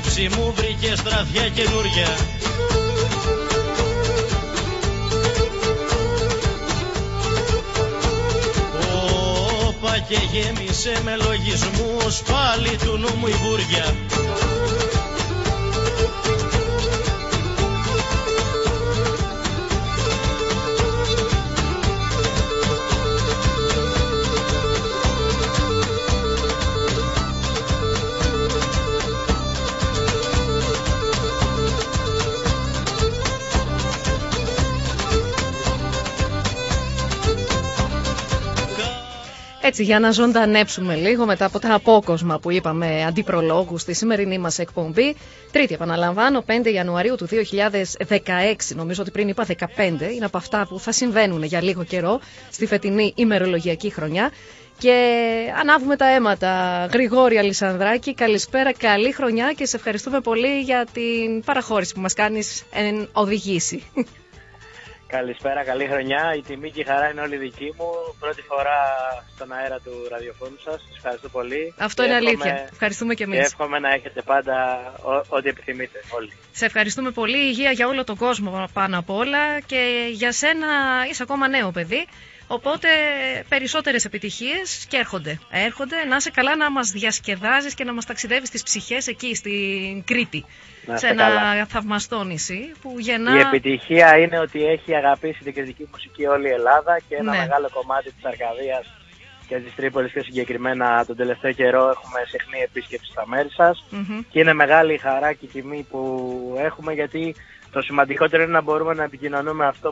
σκέψη μου βρήκε στραβιά καινούρια. Όπα και γέμισε με λογισμούς πάλι του νου μου η βούρια. Έτσι, για να ζωντανέψουμε λίγο μετά από τα απόκοσμα που είπαμε αντιπρολόγου στη σημερινή μας εκπομπή. Τρίτη, επαναλαμβάνω, 5 Ιανουαρίου του 2016. Νομίζω ότι πριν είπα 15. Είναι από αυτά που θα συμβαίνουν για λίγο καιρό στη φετινή ημερολογιακή χρονιά. Και ανάβουμε τα αίματα. Γρηγόρη Αλισανδράκη, καλησπέρα, καλή χρονιά και σε ευχαριστούμε πολύ για την παραχώρηση που μας κάνεις εν οδηγήσει. Καλησπέρα, καλή χρονιά. Η τιμή και η χαρά είναι όλη δική μου. Πρώτη φορά στον αέρα του ραδιοφώνου σας. Σας ευχαριστώ πολύ. Αυτό είναι αλήθεια. Ευχαριστούμε και εμείς. Και εύχομαι να έχετε πάντα ό,τι επιθυμείτε όλοι. Σε ευχαριστούμε πολύ. Υγεία για όλο τον κόσμο πάνω απ' όλα. Και για σένα είσαι ακόμα νέο παιδί. Οπότε περισσότερες επιτυχίες και έρχονται. Να είσαι καλά, να μας διασκεδάζεις και να μας ταξιδεύεις τις ψυχές εκεί στην Κρήτη. Σε ένα θαυμαστό νησί που γεννά... Η επιτυχία είναι ότι έχει αγαπήσει την κριτική μουσική όλη η Ελλάδα και ένα μεγάλο κομμάτι της Αρκαδίας και της Τρίπολης πιο συγκεκριμένα τον τελευταίο καιρό έχουμε συχνή επίσκεψη στα μέρη σας και είναι μεγάλη η χαρά και η τιμή που έχουμε, γιατί το σημαντικότερο είναι να μπορούμε να επικοινωνούμε αυτό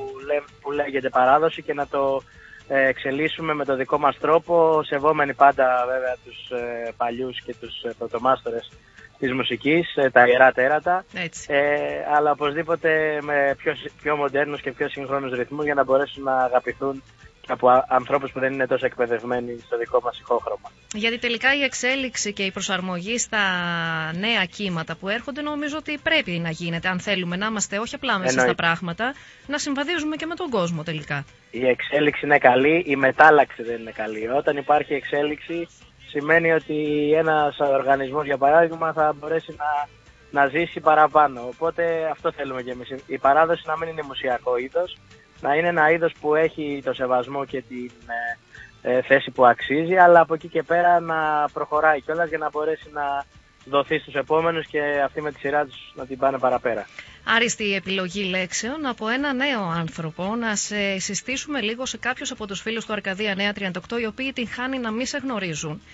που λέγεται παράδοση και να το εξελίσσουμε με το δικό μας τρόπο, σεβόμενοι πάντα βέβαια τους παλιούς και τους πρωτομάστορες της μουσικής, τα ιερά τέρατα, αλλά οπωσδήποτε με πιο μοντέρνους και πιο σύγχρονους ρυθμούς για να μπορέσουν να αγαπηθούν από ανθρώπους που δεν είναι τόσο εκπαιδευμένοι στο δικό μας ηχόχρωμα. Γιατί τελικά η εξέλιξη και η προσαρμογή στα νέα κύματα που έρχονται νομίζω ότι πρέπει να γίνεται, αν θέλουμε να είμαστε όχι απλά μέσα στα πράγματα, να συμβαδίζουμε και με τον κόσμο τελικά. Η εξέλιξη είναι καλή, η μετάλλαξη δεν είναι καλή. Όταν υπάρχει εξέλιξη σημαίνει ότι ένας οργανισμός, για παράδειγμα, θα μπορέσει να ζήσει παραπάνω. Οπότε αυτό θέλουμε κι εμείς. Η παράδοση να μην είναι μουσιακό είδος, να είναι ένα είδος που έχει το σεβασμό και την θέση που αξίζει, αλλά από εκεί και πέρα να προχωράει κιόλας για να μπορέσει να δοθεί στους επόμενους και αυτοί με τη σειρά τους να την πάνε παραπέρα. Άριστη επιλογή λέξεων από ένα νέο άνθρωπο. Να σε συστήσουμε λίγο σε κάποιους από τους φίλους του Αρκαδία Νέα 38, οι οποίοι την χάνει να μην σε γνωρίζουν.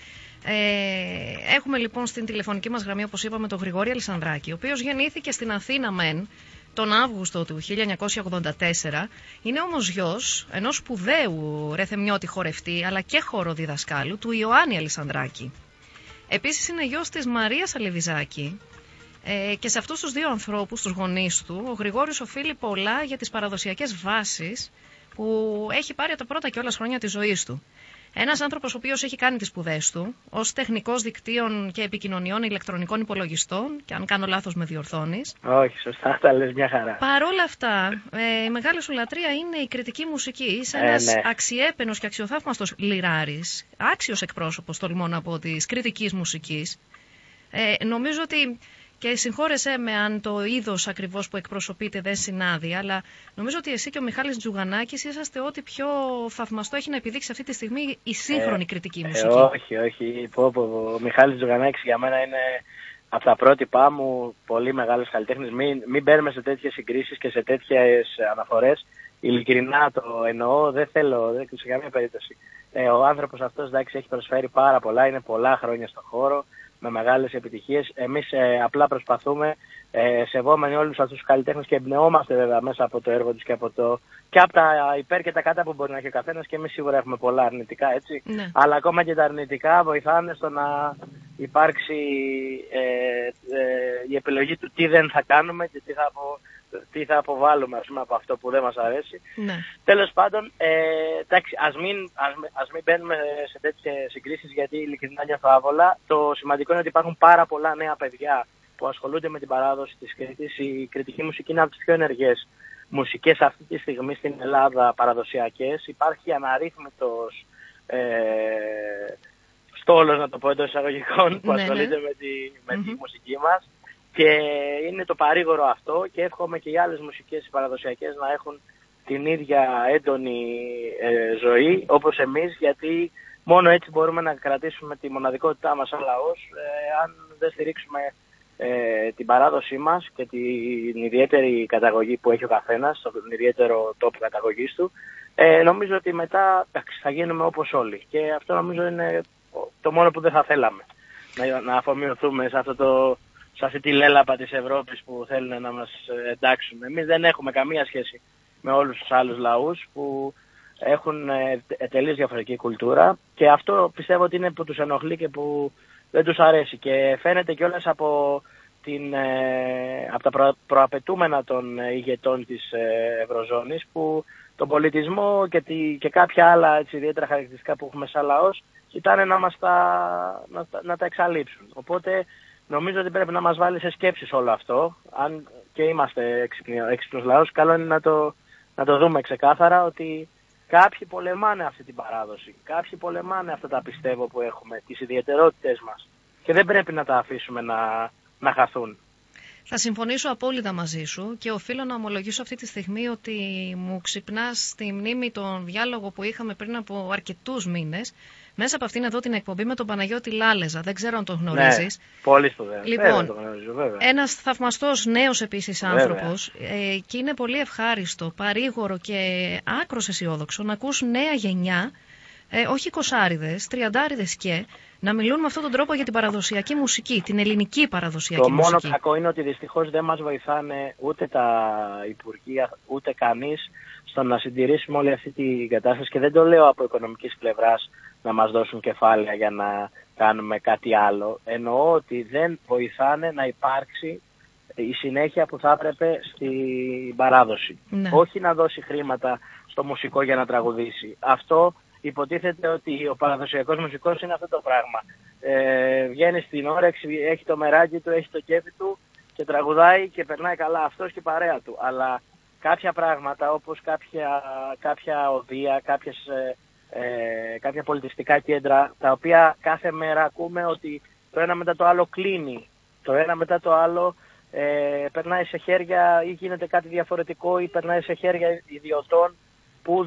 Έχουμε λοιπόν στην τηλεφωνική μας γραμμή, όπως είπαμε, τον Γρηγόρη Αλισανδράκη, ο οποίος γεννήθηκε στην Αθήνα μεν τον Αύγουστο του 1984, είναι όμως γιος ενός σπουδαίου ρεθεμιώτη χορευτή αλλά και χοροδιδασκάλου, του Ιωάννη Αλισανδράκη. Επίσης είναι γιος της Μαρίας Αλεβιζάκη. Και σε αυτούς τους δύο ανθρώπους, τους γονείς του, ο Γρηγόρης οφείλει πολλά για τις παραδοσιακές βάσεις που έχει πάρει από τα πρώτα κιόλας χρόνια της ζωής του. Ένας άνθρωπος ο οποίος έχει κάνει τις σπουδές του ως τεχνικός δικτύων και επικοινωνιών ηλεκτρονικών υπολογιστών, και αν κάνω λάθος με διορθώνεις. Όχι, σωστά, τα λες μια χαρά. Παρόλα αυτά, η μεγάλη σου λατρεία είναι η κριτική μουσική. Είσαι ένας αξιέπαινος και αξιοθαύμαστος λιράρης, άξιος εκπρόσωπος, τολμώ να πω, της κριτικής μουσικής. Νομίζω ότι, και συγχώρεσέ με αν το είδος ακριβώς που εκπροσωπείτε δεν συνάδει, αλλά νομίζω ότι εσύ και ο Μιχάλης Τζουγανάκης είσαστε ό,τι πιο θαυμαστό έχει να επιδείξει αυτή τη στιγμή η σύγχρονη κριτική μουσική. Όχι. Ο Μιχάλης Τζουγανάκης για μένα είναι από τα πρότυπά μου, πολύ μεγάλος καλλιτέχνης. Μην μπαίνουμε σε τέτοιες συγκρίσεις και σε τέτοιες αναφορές. Ειλικρινά το εννοώ, δεν θέλω σε καμία περίπτωση. Ο άνθρωπος αυτός, εντάξει, έχει προσφέρει πάρα πολλά, είναι πολλά χρόνια στον χώρο, με μεγάλες επιτυχίες. Εμείς απλά προσπαθούμε, σεβόμενοι όλους αυτούς τους καλλιτέχνες, και εμπνεόμαστε βέβαια μέσα από το έργο τους και από τα υπέρ και τα κατά που μπορεί να έχει ο καθένας, και εμείς σίγουρα έχουμε πολλά αρνητικά, έτσι. Ναι. Αλλά ακόμα και τα αρνητικά βοηθάνε στο να υπάρξει η επιλογή του τι δεν θα κάνουμε και τι θα αποβάλουμε, ας πούμε, από αυτό που δεν μας αρέσει. Ναι. Τέλος πάντων, εντάξει, ας μην μπαίνουμε σε τέτοιες συγκρίσεις, γιατί ειλικρινά νιώθω άβολα. Το σημαντικό είναι ότι υπάρχουν πάρα πολλά νέα παιδιά που ασχολούνται με την παράδοση της Κρήτης. Η κριτική μουσική είναι από τις πιο ενεργές μουσικές αυτή τη στιγμή στην Ελλάδα, παραδοσιακές. Υπάρχει αναρρύθμιτος στόλος, να το πω εντός εισαγωγικών, που ασχολείται με τη μουσική μας. Και είναι το παρήγορο αυτό και εύχομαι και οι άλλες μουσικές παραδοσιακές να έχουν την ίδια έντονη ζωή όπως εμείς, γιατί μόνο έτσι μπορούμε να κρατήσουμε τη μοναδικότητά μας σαν λαός. Αν δεν στηρίξουμε την παράδοσή μας και την ιδιαίτερη καταγωγή που έχει ο καθένας, τον ιδιαίτερο τόπο καταγωγής του, νομίζω ότι μετά θα γίνουμε όπως όλοι. Και αυτό νομίζω είναι το μόνο που δεν θα θέλαμε, να αφομοιωθούμε σε αυτή τη λέλαπα της Ευρώπης που θέλουν να μας εντάξουν. Εμείς δεν έχουμε καμία σχέση με όλους τους άλλους λαούς που έχουν τελείως διαφορετική κουλτούρα, και αυτό πιστεύω ότι είναι που τους ενοχλεί και που δεν τους αρέσει, και φαίνεται κιόλας από τα προαπαιτούμενα των ηγετών της Ευρωζώνης, που τον πολιτισμό και κάποια άλλα έτσι, ιδιαίτερα χαρακτηριστικά που έχουμε σαν λαός κοιτάνε να τα εξαλείψουν. Οπότε νομίζω ότι πρέπει να μας βάλει σε σκέψεις όλο αυτό. Αν και είμαστε έξυπνος λαός, καλό είναι να το δούμε ξεκάθαρα ότι κάποιοι πολεμάνε αυτή την παράδοση. Κάποιοι πολεμάνε αυτά τα πιστεύω που έχουμε, τις ιδιαιτερότητες μας. Και δεν πρέπει να τα αφήσουμε να χαθούν. Θα συμφωνήσω απόλυτα μαζί σου και οφείλω να ομολογήσω αυτή τη στιγμή ότι μου ξυπνάς στη μνήμη τον διάλογο που είχαμε πριν από αρκετούς μήνες μέσα από αυτήν εδώ την εκπομπή με τον Παναγιώτη Λάλεζα. Δεν ξέρω αν τον γνωρίζεις. Ναι, πολύ σπουδαίο. Λοιπόν, το γνωρίζω, βέβαια. Ένας θαυμαστός νέος επίσης άνθρωπος και είναι πολύ ευχάριστο, παρήγορο και άκρος αισιόδοξο να ακούς νέα γενιά, όχι 20άριδες, 30άριδες και να μιλούν με αυτόν τον τρόπο για την παραδοσιακή μουσική, την ελληνική παραδοσιακή μουσική. Το μόνο κακό είναι ότι δυστυχώς δεν μας βοηθάνε ούτε τα υπουργεία, ούτε κανείς στο να συντηρήσουμε όλη αυτή την κατάσταση, και δεν το λέω από οικονομικής πλευράς να μας δώσουν κεφάλαια για να κάνουμε κάτι άλλο. Εννοώ ότι δεν βοηθάνε να υπάρξει η συνέχεια που θα έπρεπε στην παράδοση. Ναι. Όχι να δώσει χρήματα στο μουσικό για να τραγουδήσει. Αυτό υποτίθεται ότι ο παραδοσιακός μουσικός είναι αυτό το πράγμα. Βγαίνει στην όρεξη, έχει το μεράκι του, έχει το κέφι του και τραγουδάει και περνάει καλά αυτός και η παρέα του. Αλλά κάποια πράγματα όπως κάποια οδεία, κάποια πολιτιστικά κέντρα, τα οποία κάθε μέρα ακούμε ότι το ένα μετά το άλλο κλείνει, το ένα μετά το άλλο περνάει σε χέρια ή γίνεται κάτι διαφορετικό ή περνάει σε χέρια ιδιωτών που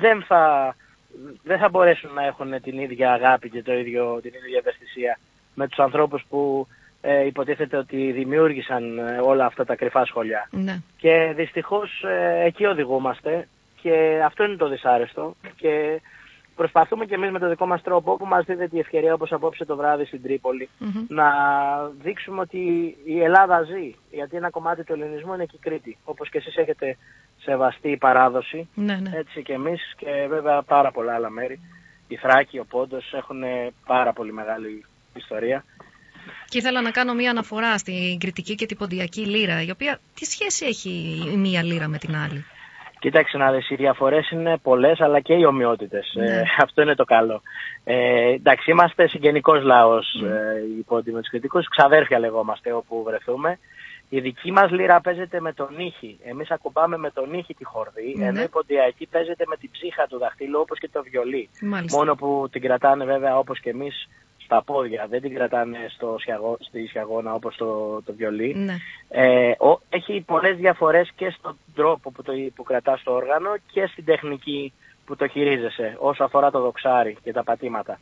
δεν θα μπορέσουν να έχουν την ίδια αγάπη και την ίδια ευαισθησία με τους ανθρώπους που υποτίθεται ότι δημιούργησαν όλα αυτά τα κρυφά σχολιά. Ναι. Και δυστυχώς εκεί οδηγούμαστε και αυτό είναι το δυσάρεστο, και προσπαθούμε και εμείς με το δικό μας τρόπο που μας δίδεται η ευκαιρία, όπως απόψε το βράδυ στην Τρίπολη, να δείξουμε ότι η Ελλάδα ζει, γιατί ένα κομμάτι του ελληνισμού είναι και η Κρήτη, όπως και εσείς έχετε σεβαστή παράδοση, έτσι και εμείς, και βέβαια πάρα πολλά άλλα μέρη. Η Θράκη, ο Πόντος έχουν πάρα πολύ μεγάλη ιστορία. Και ήθελα να κάνω μία αναφορά στην κρητική και την ποντιακή λύρα, η οποία τι σχέση έχει η μία λύρα με την άλλη? Κοίταξε να δεις, οι διαφορές είναι πολλές, αλλά και οι ομοιότητες. Αυτό είναι το καλό. Εντάξει, είμαστε συγγενικός λαός, οι Πόντιοι με τους Κρητικούς, ξαδέρφια λεγόμαστε όπου βρεθούμε. Η δική μας λύρα παίζεται με τον ήχη. Εμείς ακουμπάμε με τον ήχη τη χορδή, ενώ η ποντιακή παίζεται με την ψύχα του δαχτύλου, όπως και το βιολί. Μάλιστα. Μόνο που την κρατάνε βέβαια όπως και εμείς στα πόδια, δεν την κρατάνε στη σιαγώνα όπως το βιολί. Ναι. Έχει πολλές διαφορές και στον τρόπο που κρατάς το όργανο και στην τεχνική που το χειρίζεσαι, όσο αφορά το δοξάρι και τα πατήματα.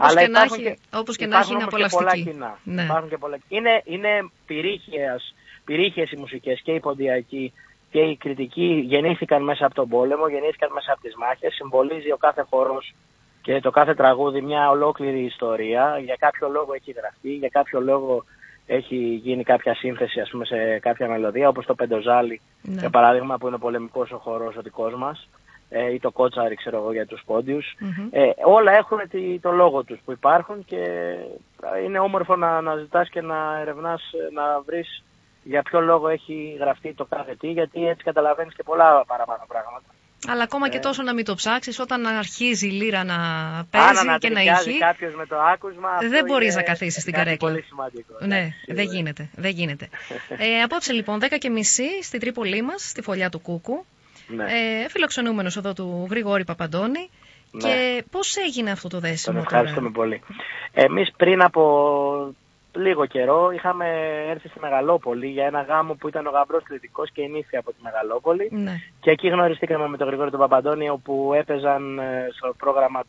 Όπως και να έχει είναι απολαυστική. Ναι. Υπάρχουν και πολλά. Είναι πυρήχες οι μουσικές, και οι ποντιακοί και οι κριτικοί γεννήθηκαν μέσα από τον πόλεμο, γεννήθηκαν μέσα από τις μάχες. Συμβολίζει ο κάθε χορός και το κάθε τραγούδι μια ολόκληρη ιστορία. Για κάποιο λόγο έχει γραφτεί, για κάποιο λόγο έχει γίνει κάποια σύνθεση, ας πούμε, σε κάποια μελωδία, όπως το Πεντοζάλι, για παράδειγμα, που είναι ο πολεμικός ο χορός ο δικός μας, ή το Κότσαρι, ξέρω εγώ, για τους Πόντιους. Όλα έχουν το λόγο τους που υπάρχουν, και είναι όμορφο να ζητάς και να ερευνάς, να βρεις για ποιο λόγο έχει γραφτεί το κάθε τι, γιατί έτσι καταλαβαίνεις και πολλά παραπάνω πράγματα. Αλλά ακόμα και τόσο να μην το ψάξεις, όταν αρχίζει η λύρα να παίζει και να ηχεί, κάποιος με το άκουσμα, δεν μπορείς να καθίσεις στην καρέκλα. Πολύ σημαντικό. Ναι, δεν γίνεται. Απόψε λοιπόν 10:30 στην Τρίπολή μας, στη Φωλιά του Κούκου, φιλοξενούμενος εδώ του Γρηγόρη Παπαντώνη, Και πώς έγινε αυτό το δέσιμο? Τον ευχαριστούμε πολύ. Εμείς πριν από λίγο καιρό είχαμε έρθει στη Μεγαλόπολη για ένα γάμο που ήταν ο γαμπρός κριτικός και η νύφη από τη Μεγαλόπολη. Ναι. Και εκεί γνωριστήκαμε με τον Γρηγόρη τον Παπαντώνη, όπου έπαιζαν στο πρόγραμμα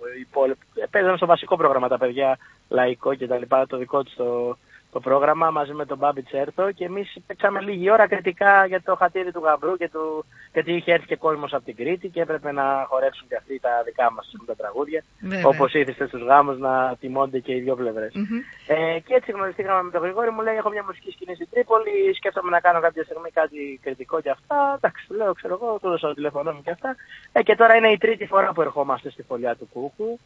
έπαιζαν στο βασικό πρόγραμμα τα παιδιά, λαϊκό και τα λοιπά, το δικό τους το πρόγραμμα μαζί με τον Μπάμπη Τσέρτο, και εμείς παίξαμε λίγη ώρα κριτικά για το χατήρι του γαμπρού γιατί είχε έρθει και κόσμος από την Κρήτη και έπρεπε να χορέψουν και αυτοί τα δικά μας τα τραγούδια. Όπως ήθιστε στους γάμους να τιμώνται και οι δύο πλευρές. Και έτσι γνωριστήκαμε με τον Γρηγόρη, μου λέει: έχω μια μουσική σκηνή στην Τρίπολη, σκέφτομαι να κάνω κάποια στιγμή κάτι κριτικό και αυτά. Εντάξει, του λέω, ξέρω εγώ, του δώσα το τηλέφωνο μου και αυτά. Και τώρα είναι η τρίτη φορά που ερχόμαστε στη φωλιά του Κούκου.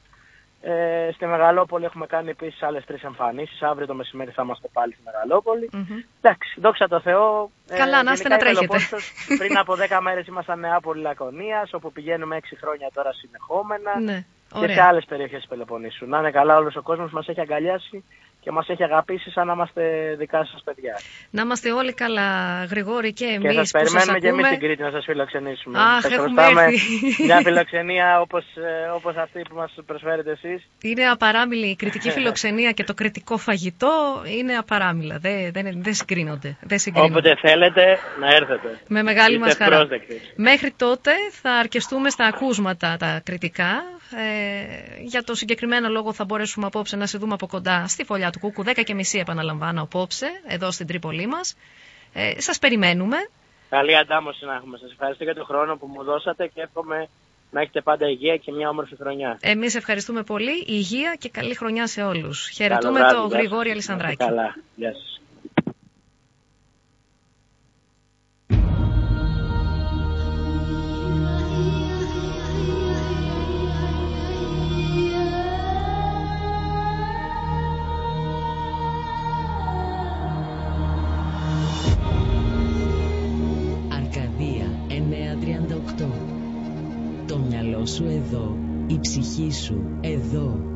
Στη Μεγαλόπολη έχουμε κάνει επίσης άλλες 3 εμφανίσεις. Αύριο το μεσημέρι θα είμαστε πάλι στη Μεγαλόπολη. Εντάξει, δόξα τω Θεώ. Καλά, να είστε να τρέχετε. Πριν από 10 μέρες ήμασταν Νεάπολη Λακωνίας, όπου πηγαίνουμε 6 χρόνια τώρα συνεχόμενα. Ναι, και σε άλλες περιοχές της Πελοποννήσου. Να είναι καλά, όλος ο κόσμος μας έχει αγκαλιάσει και μας έχει αγαπήσει σαν να είμαστε δικά σας παιδιά. Να είμαστε όλοι καλά, Γρηγόρη, και εμείς. Και σας περιμένουμε και εμείς στην Κρήτη να σας φιλοξενήσουμε. Αχ, έχουμε έρθει. Μια φιλοξενία όπως αυτή που μας προσφέρετε εσείς. Είναι απαράμιλη η κριτική φιλοξενία και το κριτικό φαγητό είναι απαράμιλα. Δεν συγκρίνονται. Όποτε θέλετε να έρθετε. Με μεγάλη μας χαρά. Μέχρι τότε θα αρκεστούμε στα ακούσματα τα κριτικά. Για το συγκεκριμένο λόγο θα μπορέσουμε απόψε να σε δούμε από κοντά στη φωλιά του Κούκου, 10:30 επαναλαμβάνω απόψε, εδώ στην Τρίπολή μας. Σας περιμένουμε. Καλή αντάμωση να έχουμε. Σας ευχαριστώ για τον χρόνο που μου δώσατε και εύχομαι να έχετε πάντα υγεία και μια όμορφη χρονιά. Εμείς ευχαριστούμε πολύ. Υγεία και καλή χρονιά σε όλους. Χαιρετούμε τον Γρηγόρη Αλισανδράκη. Καλά. Γεια σας. Το μυαλό σου εδώ, η ψυχή σου εδώ.